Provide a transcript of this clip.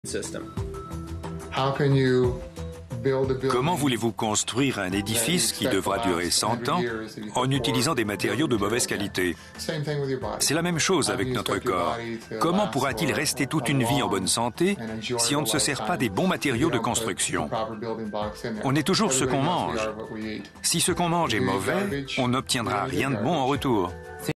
Comment voulez-vous construire un édifice qui devra durer 100 ans en utilisant des matériaux de mauvaise qualité? C'est la même chose avec notre corps. Comment pourra-t-il rester toute une vie en bonne santé si on ne se sert pas des bons matériaux de construction? On est toujours ce qu'on mange. Si ce qu'on mange est mauvais, on n'obtiendra rien de bon en retour.